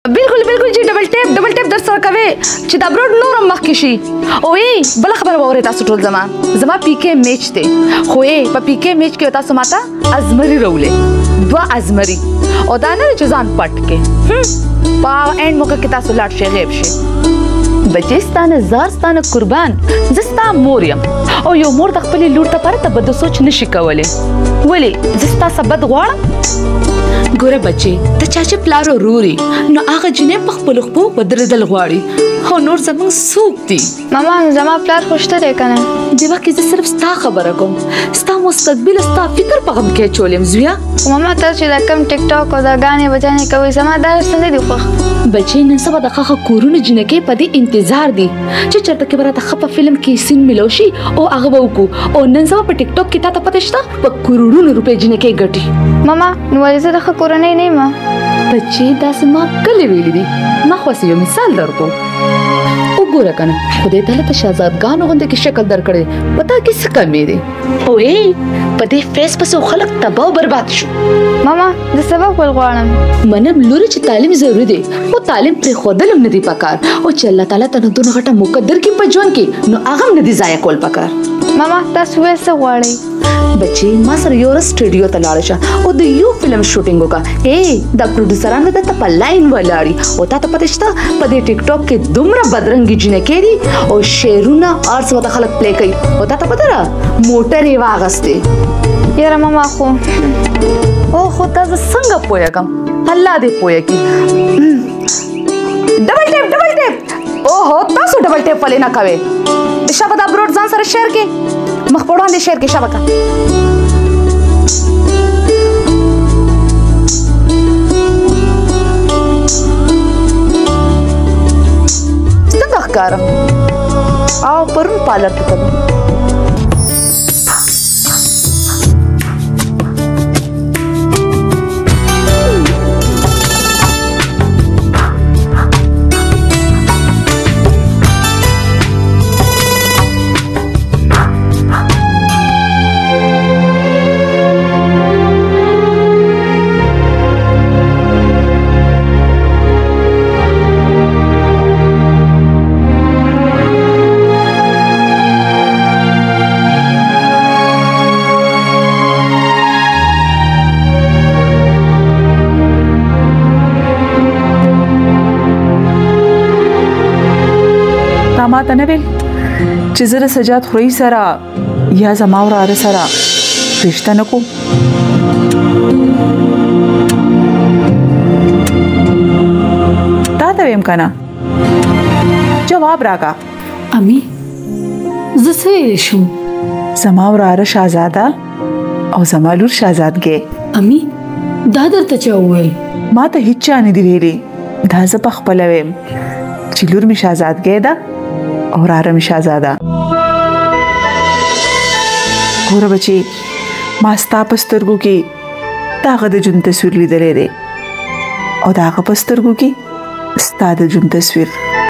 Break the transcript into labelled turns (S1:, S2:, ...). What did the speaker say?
S1: بالکل بالکل جی ډبل ټیپ در سره کوي چې دا برود نورم مخکې شي. او بله خبره واورئ تاسو ټول زما پی کې میچ دی خو په پی کې میچ کې تاسو ماته ازمري راولې 2 ازمري او دا نه چې ځان پټ کې په اینډ موقع کې تاسو لاړ شئ غیب شئ. بچې ستانه زار ستانه قربان زه ستا مور یم او یو مور د خپلې لور ته پرته بد سوچ نشي کولی. ولې زه ستا څه بد غواړم؟ ګوره بچې د چا چې پلار ورور نو هغه جنې په خپلو خپو ودرېدل غواړي خو نور زموږ څوک دي؟
S2: ماما زما پلار خو شته دی که نه؟
S1: دې وخت کې زه صرف ستا خبره کوم ستا مستقبل ستا فکر په غم کې اچولی یم زویه.
S2: ماما تاسو چې دا کم ټیک ټاک او دا ګانې بجانې کوئ زما دا څه نه دي خوښ.
S1: بچې نن سبا د ښه کورونه جنکۍ په دې انتظار دي چې چېرته کې به راته ښه په فلم کې سین میلو شي او هغه به وکړو او نن سبا په ټیک ټاک کې تا ته پته شته په کروڑونو روپۍ جنکۍ ګټي.
S2: ماما نو ولې زه د ښه کورنۍ نه یم؟
S1: بچې داسې ما کله ویلي دي ما خو یو مثال درکړو. وګوره که نه خدای تعالی ته شهزادګانو غوندې کې شکل درکړی په تا کې څه کمې دی او په دې فیس پسې خلک تباه او برباد شو.
S2: ماما زه سبق ول غواړم.
S1: منم لورې چې تعلیم ضروري دی خو تعلیم پرېښودل هم نه دي پکار او چې الله تعالی ته دونه غټه موقع درکړي په ژوند کې نو هغه هم نه دي ضایع کول پکار.
S2: ماما تاسو ویل څه غواړئ؟
S1: بچې ما سره یو ورځ سټوډیو ته لاړه شه او د یو فلم شوټینګ وکړه. دا پروډوسران درته په لاین ولاړي او تا ته پته شته په دې ټیک ټاک کې دومره بدرنګې جنکۍ دي او شعرونه هر څه ورته خلک پلی کوي او تا ته پته ده موټر یې واغستې.
S2: یاره ماما خو
S1: خو تا زه څنګه پوه کړم الله دې پوه کړي. ډبل ټیپ تاسو ډبل ټیپ ولې نه کوئ؟ شابه دا برود ځان سره شیر کې مخ په وړاندې شیر کې شبکه څنګه ښکارم او پرون پارلر ته تلم. ما ته نه ویل چې زه د سجاد خوري سره یا زما وراره سره رشته نه کوم؟ تا ته ویم که نه جواب راکړه.
S3: امي زه څه ویلی شم؟
S1: زما وراره شهزاده او زما لور شهزادګۍ.
S3: امي دا درته چا وویل؟
S1: ما ته هیڅ چا نه دي ویلي دا زه په خپله ویم چې لور مې شهزادګۍ ده او وراره مې شهزاده. ګوره بچې ما ستا په سترګو کې د هغه د ژوند تصویر لیدلی دی او د هغه په سترګو کې ستا د ژوند تصویر.